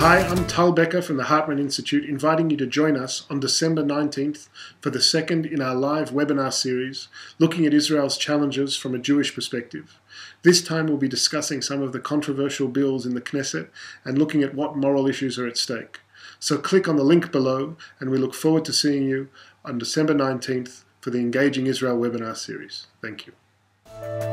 Hi, I'm Tal Becker from the Hartman Institute, inviting you to join us on December 19th for the second in our live webinar series, looking at Israel's challenges from a Jewish perspective. This time we'll be discussing some of the controversial bills in the Knesset and looking at what moral issues are at stake. So click on the link below, and we look forward to seeing you on December 19th for the Engaging Israel webinar series. Thank you.